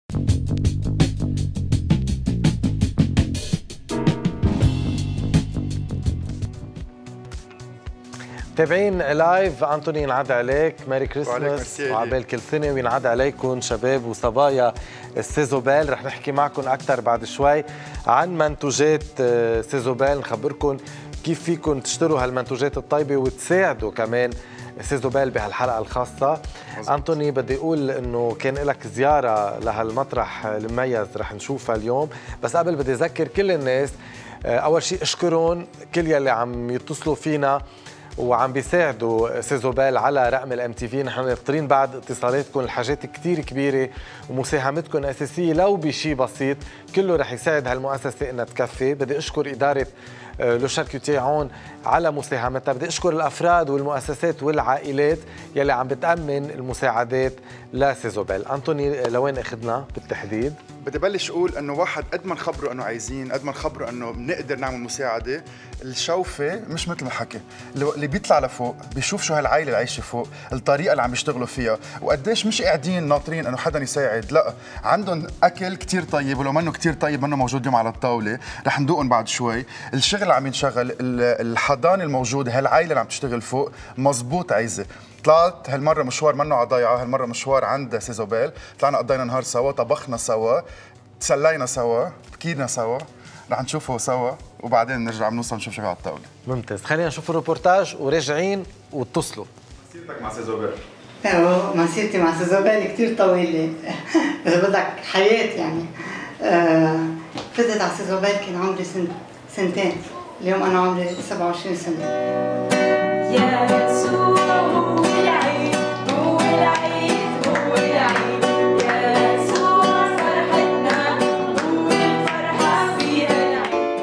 متابعين لايف، أنتوني ينعاد عليك، ميري كريسماس وعبال كل سنة وينعاد عليكم شباب وصبايا السيسوبيل. رح نحكي معكم أكثر بعد شوي عن منتوجات سيسوبيل، نخبركم كيف فيكم تشتروا هالمنتوجات الطيبة وتساعدوا كمان سيسوبيل بهالحلقة الخاصة. أنتوني بدي أقول إنه كان لك زيارة لهالمطرح المميز رح نشوفها اليوم، بس قبل بدي أذكر كل الناس أول شيء أشكرهم كل يلي عم يتصلوا فينا وعم بيساعدوا سيسوبيل على رقم الام تي في. نحن ناطرين بعد اتصالاتكم، الحاجات كتير كبيره ومساهمتكم اساسيه لو بشيء بسيط، كله رح يساعد هالمؤسسه انها تكفي. بدي اشكر اداره لو شاركوتيه هون على مساهمتها، بدي اشكر الافراد والمؤسسات والعائلات يلي عم بتامن المساعدات لسيسوبيل. انطوني لوين اخذنا بالتحديد؟ بدي بلش اقول انه واحد قد ما نخبره انه عايزين، قد ما نخبره انه بنقدر نعمل مساعده، الشوفه مش مثل ما حكي، اللي بيطلع لفوق بيشوف شو هالعائله اللي عايشه فوق، الطريقه اللي عم يشتغلوا فيها، وقديش مش قاعدين ناطرين انه حدا يساعد، لا عندهم اكل كثير طيب، ولو منه كثير طيب منه موجود اليوم على الطاوله، رح ندوقهم بعد شوي. الشغل اللي عم ينشغل، الحضانه الموجوده، هالعائله اللي عم تشتغل فوق مزبوط عايزه. طلعت هالمره مشوار منه على ضيعه، هالمره مشوار عند سيسوبيل، طلعنا قضينا نهار سوا، طبخنا سوا، تسلينا سوا، بكينا سوا، رح نشوفه سوا وبعدين نرجع بنوصل نشوف شغل على الطاوله. ممتاز، خلينا نشوف الروبورتاج وراجعين واتصلوا. مسيرتك مع سيسوبيل؟ مسيرتي مع سيسوبيل كثير طويله اذا بدك حياه يعني. فتت على سيسوبيل كان عمري سنتين، اليوم انا عمري 27 سنه. يا يسوع هو العيد، هو العيد، هو العيد، يا يسوع فرحتنا، هو الفرحة فيها العيد.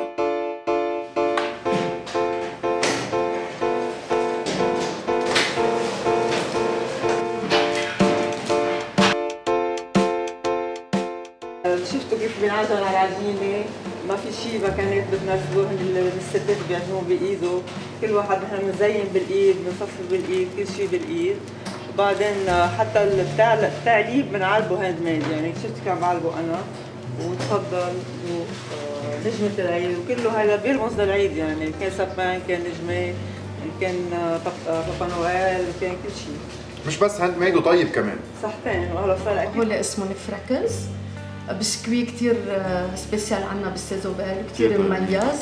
شفتوا كيف بينعزل على العجينة؟ ما في شيء مكانات بتنزلوه الستات بيعجنوه بايده، كل واحد نحن بنزين بالايد، بنصفر بالايد، كل شيء بالايد، وبعدين حتى التعليب بنعلبه هاند ميد، يعني شفت كيف عم بعلبه انا، وتفضل ونجمة العيد وكله هذا بيرمز للعيد، يعني كان سبان، كان نجمة، كان بابا نويل، كان كل شيء. مش بس هاند ميد وطيب كمان. صحتين، وهلا صار اكيد. هو اسمه فريكلز، بسكوي كتير سبيسيال عنا بالسيسوبيل، كتير مميز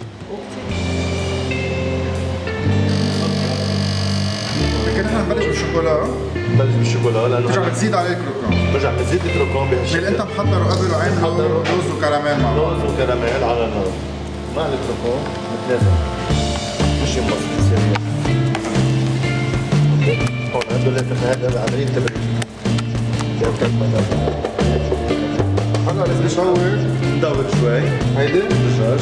لكن نحن نبلش بالشوكولا. نبلش بالشوكولا لانه برجع بتزيد عليه كروكون. برجع بزيد الكروكون بهالشكل اللي انت محضره قبل وعامله لوز وكراميل مع بعض. لوز وكراميل على النار مع الكروكون متلازم، مش ينبسط يصير هون. هذا عمليه تبريد. هلا لازم ندور شوي هيدي الدجاج.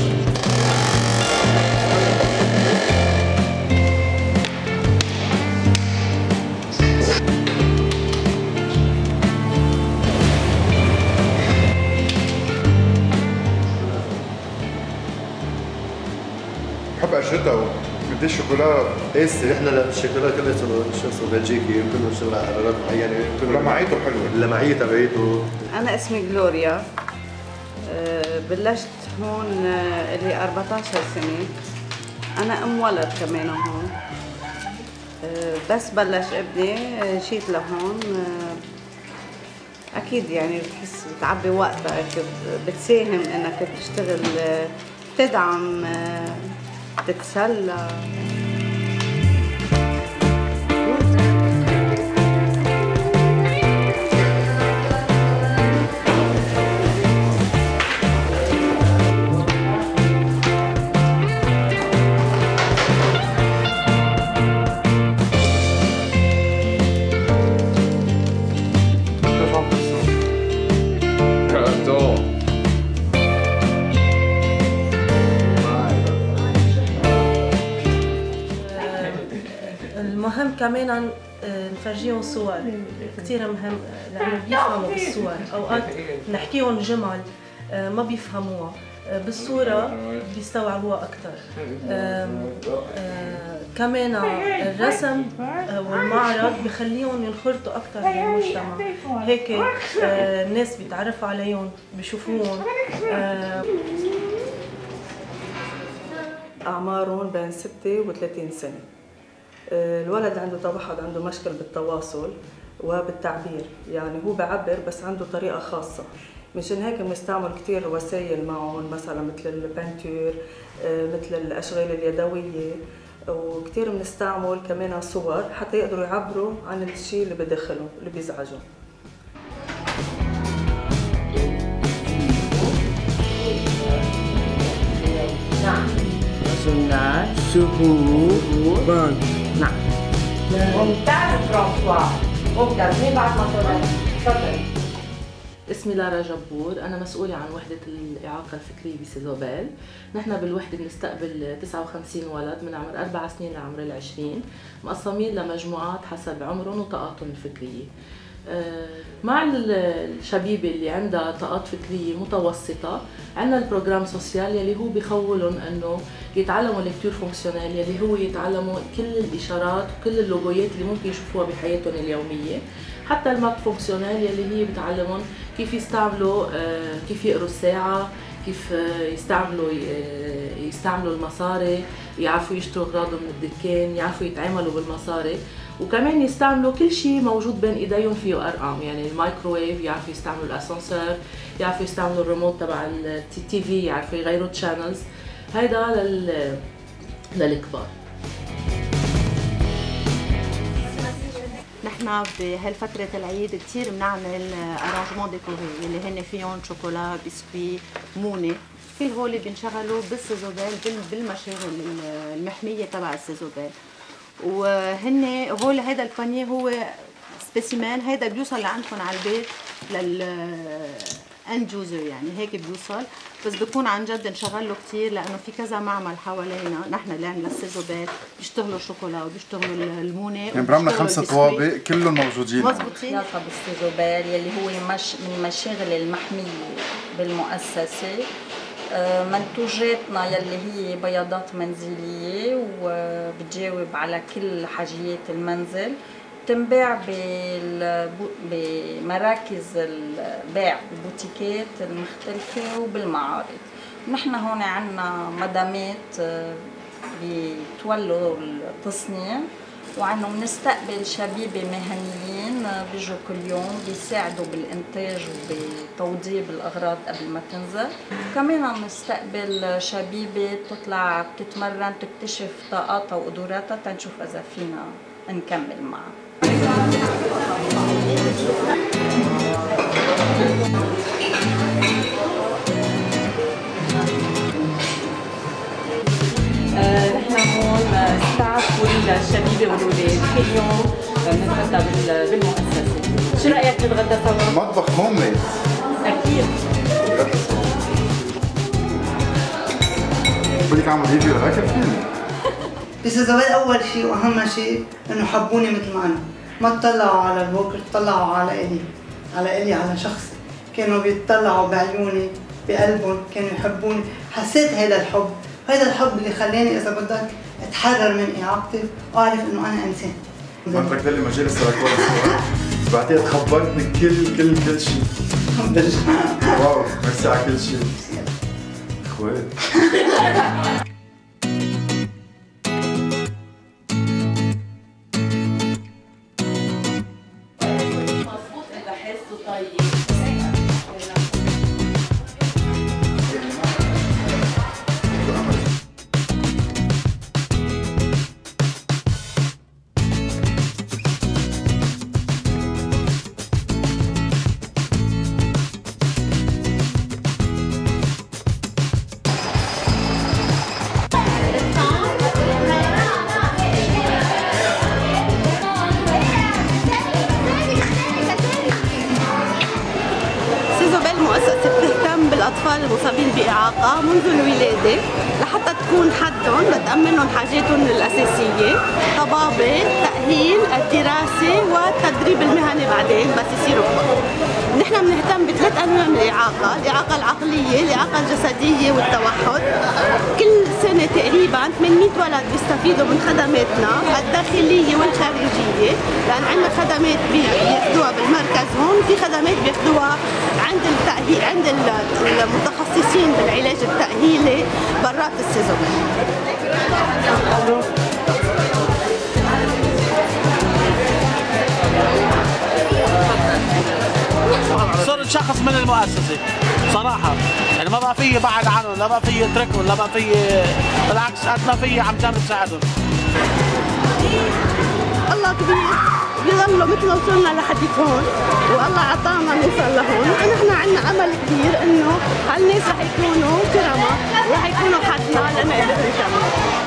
بحب قشرتها قديش الشوكولا قاسي. احنا الشوكولا كله شو بلجيكي وكله شغل على اغراض معينه، لمعيته حلوه، اللمعيه تبعيته. انا اسمي جلوريا، بلشت هون لي 14 سنه، انا ام ولد كمان هون، بس بلش ابني جيت لهون. اكيد يعني بتحس بتعبي وقتك، بتساهم انك تشتغل، تدعم، تتسلى. المهم كمان نفرجيهم صور كثير مهم، لانه بيفهموا بالصور، اوقات نحكيهم جمل ما بيفهموها، بالصورة بيستوعبوها أكثر. كمان الرسم والمعرض بخليهم ينخرطوا أكثر بالمجتمع، هيك الناس بيتعرفوا عليهم بيشوفوهم. أعمارهم بين 6 و30 سنة. الولد عنده توحد، عنده مشكل بالتواصل وبالتعبير، يعني هو بعبر بس عنده طريقة خاصة. مشان هيك بنستعمل كتير وسائل معهم، مثلا مثل البانتور، مثل الأشغال اليدوية، وكتير بنستعمل كمان صور حتى يقدروا يعبروا عن الشيء اللي بداخلهم اللي بيزعجهم. نعم. شهور. نعم. ممتاز فرانسوا. ممتاز. مين بعد ما طلع؟ تفضل. اسمي لارا جبور، أنا مسؤولة عن وحدة الإعاقة الفكرية بسيسوبيل. نحن بالوحدة بنستقبل 59 ولد من عمر 4 سنين لعمر 20، مقسمين لمجموعات حسب عمرهم وطاقاتهم الفكرية. مع الشبيبة اللي عندها طاقات فكرية متوسطة عندنا البروجرام سوسيال يلي هو بيخولهم انه يتعلموا ليكتور فونكسيونيل، يلي هو يتعلموا كل الاشارات وكل اللوجويات اللي ممكن يشوفوها بحياتهم اليومية، حتى الماك فونكسيونيل يلي هي بتعلمهم كيف يستعملوا كيف يقروا الساعة، كيف يستعملوا المصاري، يعرفوا يشتروا اغراضهم من الدكان، يعرفوا يتعاملوا بالمصاري، وكمان يستعملوا كل شيء موجود بين ايديهم فيه ارقام، يعني المايكروويف، يعرفوا يستعملوا الاسانسور، يعرفوا يستعملوا الريموت تبع التي في، يعرفوا يغيروا تشانلز. هيدا للكبار. نحن بهالفترة العيد كثير بنعمل ارانجمون ديكوري اللي هن فيهم شوكولا، بسكوي، مونة، كل هول بنشغلوا بالسيسوبيل بالمشاغل المحمية تبع السيسوبيل. وهن هول هيدا البانيه هو سبيسيمان، هيدا بيوصل لعندكم على البيت اند يوزر، يعني هيك بيوصل، بس بكون عن جد نشغله كثير لانه في كذا معمل حوالينا نحن اللي عندنا السيسوبيل بيشتغلوا شوكولا وبيشتغلوا المونه، يعني برمنا 5 طوابق كلهم موجودين مضبوطين. خاصة بالسيسوبيل يلي هو من المشاغل المحمية بالمؤسسة. منتوجاتنا يلي هي بياضات منزلية وبتجاوب على كل حاجيات المنزل، تنباع بمراكز البيع بالبوتيكات المختلفة وبالمعارض. نحن هون عنا مدامات بيتولوا التصنيع، وعنهم بنستقبل شبيبة مهنيين بيجوا كل يوم بيساعدوا بالإنتاج وبتوضيب الأغراض قبل ما تنزل. كمان بنستقبل شبيبة بتطلع بتتمرن تكتشف طاقاتها وقدراتها تنشوف إذا فينا نكمل معها. نحن هون ستاف والشبيبه والولاد كل يوم بنتغدى بالمؤسسه. شو رايك نتغدى سوا؟ مطبخ هوم ميد. اكيد. بدك اعمل ريفيو للاكل فيني؟ بسيسوبيل اول شيء واهم شيء انه حبوني مثل ما انا، ما تطلعوا على البوكر، تطلعوا على الي على شخصي. كانوا بيتطلعوا بعيوني بقلبهم، كانوا يحبوني. حسيت هذا الحب اللي خلاني اذا بدك اتحرر من اعاقتي واعرف انه انا انسان. ما تركت لي مجال السراكولا الصور، بعدين خبرتني كل شيء. الحمد لله. واو، ميرسي على كل شيء. اخوات. الأطفال المصابين بإعاقة منذ الولادة لحتى تكون حدهم بتأمنهم حاجاتهم الأساسية، طبابة، تأهيل، الدراسة والتدريب المهني بعدين بس يصيروا كبار. نحن بنهتم بثلاث أنواع من الإعاقة، الإعاقة العقلية، الإعاقة الجسدية والتوحد. كل سنة تقريبا 800 ولد بيستفيدوا من خدماتنا الداخلية والخارجية، لأن عندنا خدمات بياخدوها بالمركز هون، في خدمات بياخدوها عند التأهيل عند المتخصصين بالعلاج التأهيلي برات السيسوبيل. صرت شخص من المؤسسة صراحة، يعني ما بقى فيي بعد عنهم، لا بقى فيي اتركهم، لا بقى فيي، بالعكس قد ما فيي عم جرب ساعدهم. الله كبير، بيضلوا مثل ما وصلنا لحد هون، والله عطانا نوصل لهون، ونحن عندنا امل كبير انه هالناس رح يكونوا كرماء ورح يكونوا حدنا لنقدر نكمل.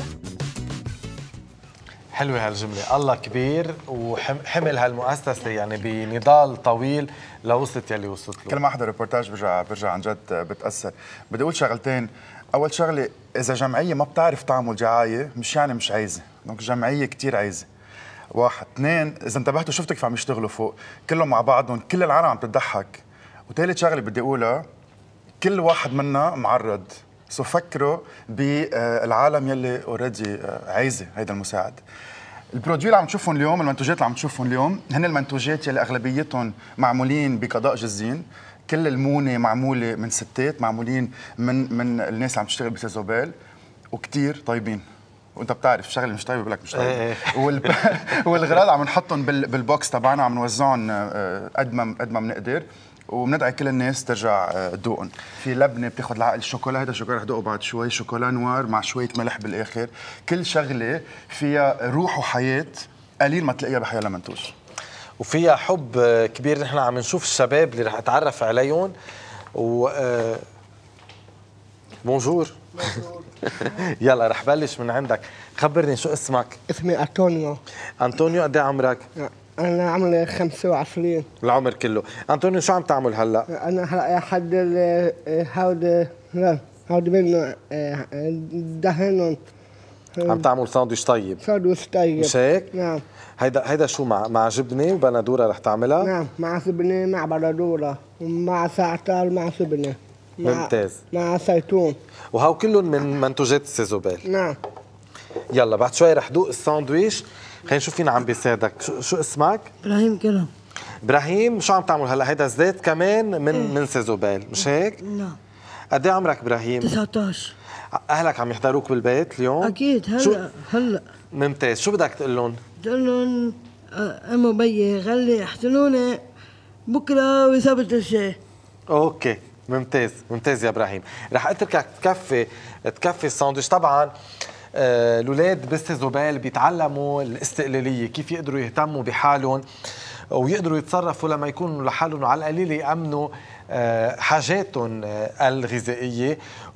حلوة هالجملة، الله كبير وحمل هالمؤسسة يعني بنضال طويل لوصلت يلي وصلت له. كل ما احضر ريبورتاج برجع عن جد بتأثر. بدي اقول شغلتين، أول شغلة إذا جمعية ما بتعرف تعمل دعاية مش يعني مش عايزة، دونك الجمعية كتير عايزة. واحد، اثنين، إذا انتبهتوا شفتوا كيف عم يشتغلوا فوق، كلهم مع بعضهم، كل العالم عم تضحك. وثالث شغلة بدي أقولها، كل واحد منا معرض، سو فكروا بالعالم يلي اوريدي عايزة هيدا المساعد. البرودوي اللي عم تشوفهم اليوم، المنتوجات اللي عم تشوفهم اليوم، هن المنتوجات يلي اغلبيتهم معمولين بقضاء جزين، كل المونه معموله من ستات، معمولين من الناس اللي عم تشتغل بسيسوبيل، وكتير طيبين. وانت بتعرف شغله مش طيبه بقول لك مش طيبه. والغراض عم نحطهم بالبوكس تبعنا، عم نوزعهم قد ما بنقدر، وبندعي كل الناس ترجع تذوقهم. في لبنه بتاخذ العقل، الشوكولا، هذا الشوكولا رح ذوقه بعد شوي، شوكولا نوار مع شويه ملح بالاخر، كل شغله فيها روح وحياه قليل ما تلاقيها بحياه منتوج. وفيها حب كبير. نحن عم نشوف الشباب اللي رح اتعرف عليهم و بونجور. يلا رح بلش من عندك، خبرني شو اسمك؟ اسمي أنطونيو. أنطونيو، قد ايه عمرك؟ أنا عمري 25. العمر كله. أنطونيو شو عم تعمل هلا؟ أنا هلا حد هود منه دهنهم. عم تعمل ساندويش طيب. ساندويش طيب مش هيك؟ نعم. هيدا شو مع جبنه وبندوره رح تعملها؟ نعم، مع جبنه، مع بندوره، ومع زعتر، مع جبنه. ممتاز. مع زيتون. وهو كلهم من منتوجات السيسوبيل. نعم. يلا بعد شوي رح دوق الساندويش. خلينا نشوف فينا عم بيساعدك. شو اسمك؟ ابراهيم كرم. ابراهيم، شو عم تعمل هلا؟ هيدا زيت كمان من سيسوبيل، مش هيك؟ نعم. قد ايه عمرك ابراهيم؟ 19. اهلك عم يحضروك بالبيت اليوم؟ اكيد. هلا ممتاز. شو بدك تقول لهم؟ تقول لهم امه وبي خلي يحسنوني بكره ويثبت الشيء. اوكي، ممتاز يا ابراهيم. رح اتركك تكفي الساندويش. طبعا الاولاد بالسيسوبيل بيتعلموا الاستقلاليه، كيف يقدروا يهتموا بحالهم ويقدروا يتصرفوا لما يكونوا لحالهم، وعلى القليل يامنوا حاجاتهم الغذائيه،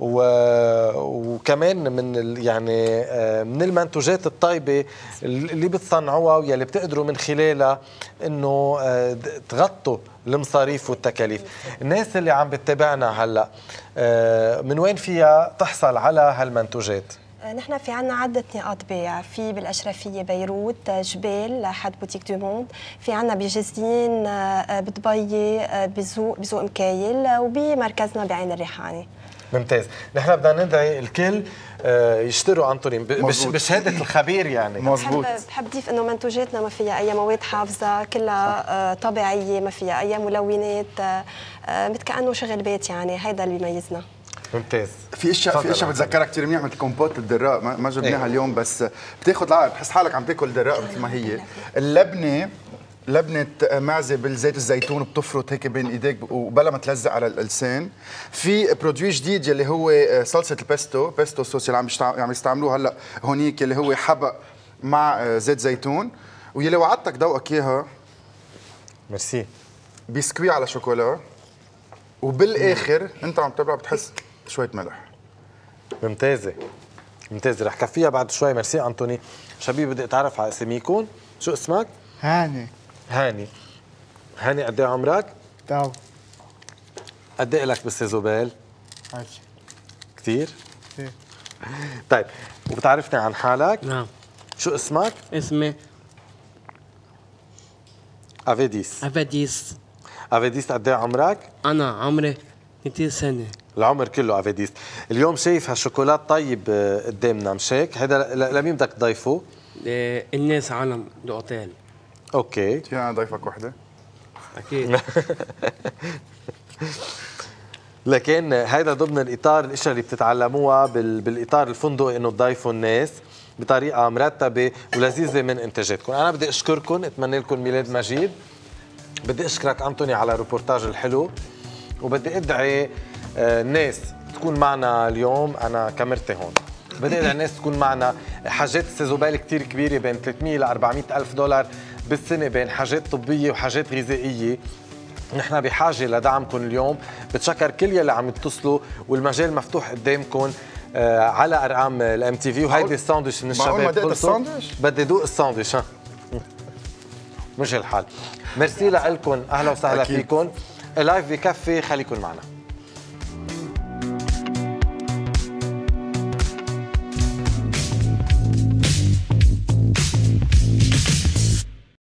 وكمان من المنتوجات الطيبه اللي بتصنعوها واللي بتقدروا من خلالها انه تغطوا المصاريف والتكاليف. الناس اللي عم بتتابعنا هلا من وين فيها تحصل على هالمنتوجات؟ نحن في عنا عدة نقاط بيع، في بالأشرفية بيروت، جبال لحد بوتيك دو موند، في عنا بجزين، بدبي، بزوق مكايل، وبمركزنا بعين الريحاني. ممتاز. نحن بدنا ندعي الكل يشتروا أنطوني بشهادة الخبير يعني. مزبوط. بحب ضيف انه منتوجاتنا ما فيها اي مواد حافظه، كلها طبيعيه، ما فيها اي ملونات، مثل كانه شغل بيت، يعني هيدا اللي بيميزنا. ممتاز. في اشياء بتذكرها كثير منيح، مثل كومبوت الدراء، ما جبناها اليوم، بس بتاخذ العقل، بتحس حالك عم تاكل دراء مثل ما هي. اللبنه لبنه معزه بالزيت الزيتون، بتفرط هيك بين ايديك وبلا ما تلزق على اللسان. في برودوي جديد يلي هو صلصه البيستو صوص اللي عم يستعملوه هلا هونيك، اللي هو حبق مع زيت زيتون، ويلي وعدتك ذوقك اياها. ميرسي. بسكوي على شوكولا، وبالاخر انت عم تبلع بتحس شويه ملح. ممتازه. رح كفيها بعد شوي. ميرسي أنطوني. شبيب بدي اتعرف على اساميكم. شو اسمك؟ هاني. قد ايه عمرك؟ قد ايه لك بالسيزوبيل؟ 10 كثير؟ ايه. طيب وبتعرفني عن حالك؟ نعم. شو اسمك؟ اسمي افيديس. افاديس. افيديس قد ايه عمرك؟ انا عمري 200 سنه. العمر كله افيديس. اليوم شايف هالشوكولات طيب قدامنا مش هيك؟ هيدا لمين بدك تضيفه؟ الناس عالم الاوتيل. اوكي. فينا انا ضيفك وحده؟ اكيد. لكن هيدا ضمن الاطار الاشياء اللي بتتعلموها بالاطار الفندقي انه تضيفوا الناس بطريقه مرتبه ولذيذه من انتاجاتكم. انا بدي اشكركم، اتمنى لكم ميلاد مجيد. بدي اشكرك انطوني على الروبورتاج الحلو، وبدي ادعي الناس تكون معنا اليوم. انا كاميرتي هون. بدي ادعي الناس تكون معنا. حاجات السيزوبيل كثير كبيره، بين 300 ل 400 الف دولار بالسنه، بين حاجات طبيه وحاجات غذائيه. نحن بحاجه لدعمكم اليوم. بتشكر كل يلي عم يتصلوا، والمجال مفتوح قدامكم على ارقام الام تي في. وهيدي الساندويتش من الشباب قلتوا بدي دوق الساندويتش. مش الحال. ميرسي لكم، اهلا وسهلا فيكم. اللايف بكفي، خليكم معنا.